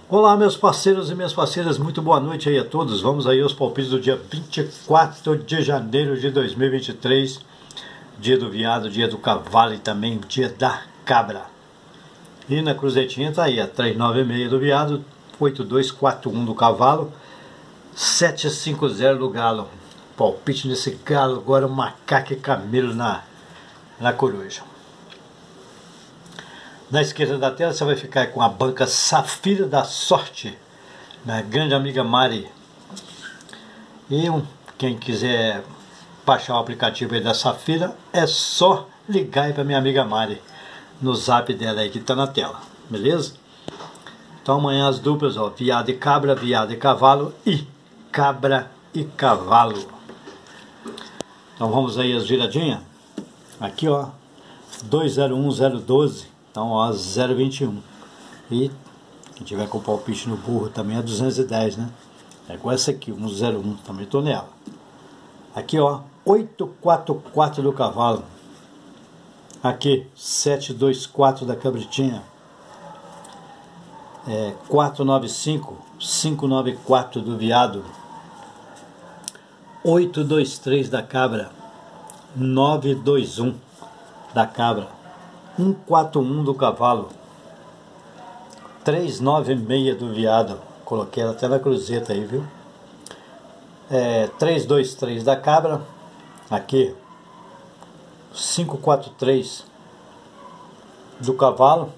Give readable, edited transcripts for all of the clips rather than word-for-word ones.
Olá, meus parceiros e minhas parceiras, muito boa noite aí a todos. Vamos aí aos palpites do dia 24 de janeiro de 2023, dia do veado, dia do cavalo e também dia da cabra. E na cruzetinha tá aí a 396 do veado, 8241 do cavalo, 750 do galo. Palpite nesse galo, agora macaco e camelo na coruja. Na esquerda da tela você vai ficar com a banca Safira da Sorte, minha grande amiga Mari. E quem quiser baixar o aplicativo aí da Safira, é só ligar aí para minha amiga Mari no zap dela aí que está na tela, beleza? Então amanhã as duplas, ó, veado e cavalo e cabra e cavalo. Então vamos aí as viradinhas. Aqui ó, 201012. Então, ó, 0,21. E quem tiver com palpite no burro também é 210, né? É igual essa aqui, 101, também tô nela. Aqui, ó, 844 do cavalo. Aqui, 724 da cabritinha. 495, 594 do veado. 823 da cabra. 921 da cabra. 141 do cavalo, 396 do veado, coloquei ela até na cruzeta aí, viu? 323 da cabra, aqui, 543 do cavalo,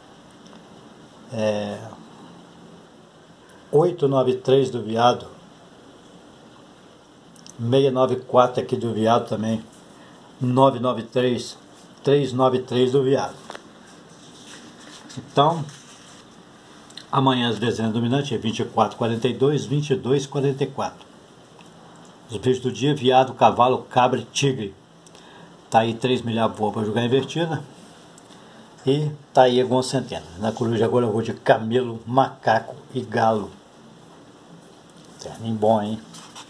893 do veado, 694 aqui do veado também, 993 393 do veado. Então, amanhã as dezenas dominantes é 24, 42, 22, 44. Os bichos do dia: veado, cavalo, cabra e tigre. Tá aí 3 milhares boas para jogar invertida. E tá aí algumas centenas. Na coruja agora eu vou de camelo, macaco e galo. Terninho bom, hein?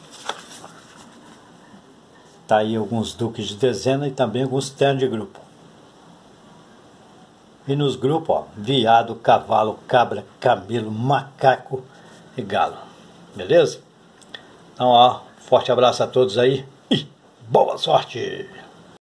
Tá aí alguns duques de dezena e também alguns ternos de grupo. E nos grupos, ó, veado, cavalo, cabra, camelo, macaco e galo. Beleza? Então, ó, forte abraço a todos aí e boa sorte!